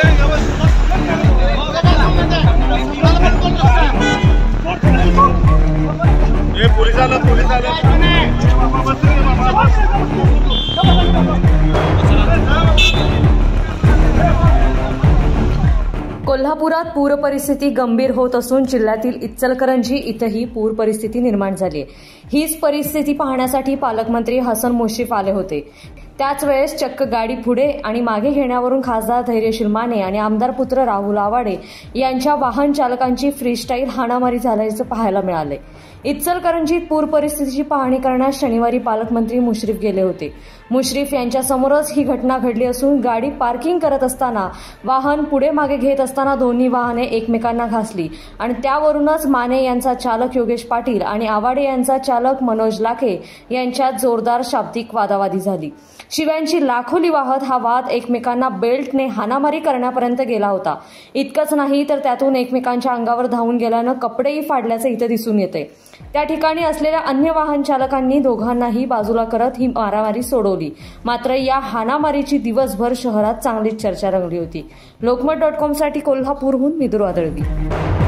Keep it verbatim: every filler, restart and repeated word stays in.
पोलिसाला पोलिसाला कोल्हापुरात पूर परिस्थिती गंभीर होत असून जिल्ह्यातील इचलकरंजी इथंही पूर परिस्थिती निर्माण झाली आहे। हीच परिस्थिती पाहण्यासाठी पालकमंत्री हसन मुश्रीफ आले होते। त्याच वेळेस चक्क गाडी पुढे आणि मागे घेण्यावरून खासदार धैर्यशील माने आणि आमदार पुत्र राहुल आवाडे यांच्या वाहन चालकांची फ्रीस्टाईल हाणामारी झाल्याचं पाहायला मिळाले। इचलकरंजीत पूर परिस्थितीची पाहणी करण्यास शनिवारी पालकमंत्री मुश्रीफ गेले होते। मुश्रीफ यांच्या समोरच ही घटना घडली असून गाडी पार्किंग करत असताना वाहन पुढे मागे घेत असताना दोन्ही वाहने एकमेकांना घासली आणि त्यावरूनच माने यांचा चालक योगेश पाटील आणि आवाडे यांचा चालक मनोज लाखे यांच्यात जोरदार शाब्दिक वादावादी झाली। शिव्यांची लाखोली वाहत हा वाद एकमेकांना बेल्टने हाणामारी करण्यापर्यंत गेला होता। इतकंच नाही तर त्यातून एकमेकांच्या अंगावर धावून गेल्यानं कपडेही फाडल्याचं इथं दिसून येते। त्या ठिकाणी असलेल्या अन्य वाहन चालकांनी दोघांनाही बाजूला करत ही मारामारी सोडवली। मात्र या हाणामारीची दिवसभर शहरात चांगलीच चर्चा रंगली होती। लोकमत डॉट कॉम साठी कोल्हापूरहून मिदुर वादळवी।